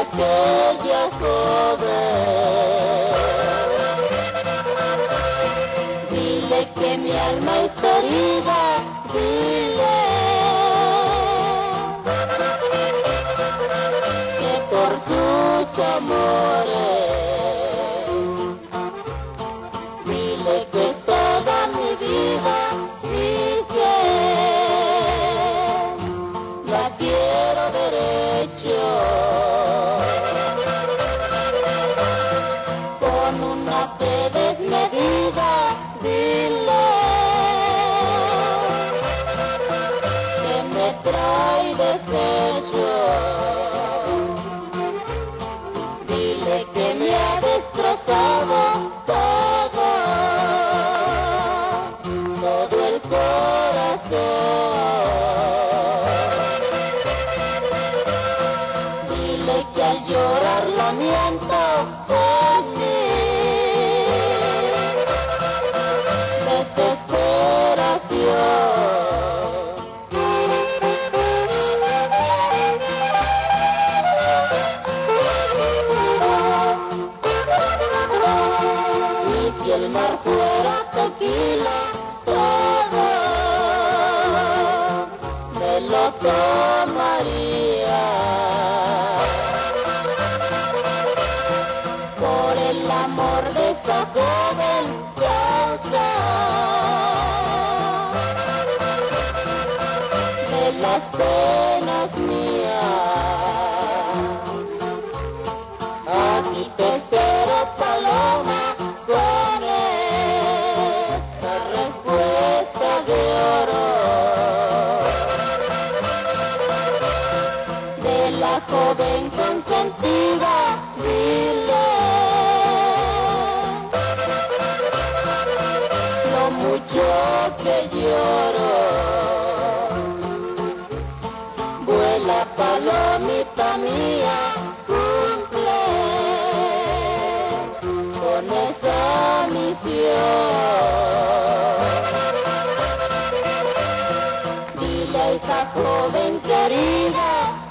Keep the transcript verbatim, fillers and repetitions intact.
aquella joven. Dile que mi alma está herida, dile que por sus amores, dile que es toda mi vida y que la quiero derecho. Con una fe desmedida, dile que me trae deshecho. Dile que me ha destrozado todo, todo el corazón. Dile que al llorar lamento en mí desesperación. Y si el mar fuera tequila, todo me lo tomaría. Por el amor de esa joven causa de las penas mías. Aquí te espero, paloma, con esta respuesta de oro de la joven consentida. Dile lo mucho que lloro. Vuela, palomita mía, cumple con esa misión. Dile a esa joven querida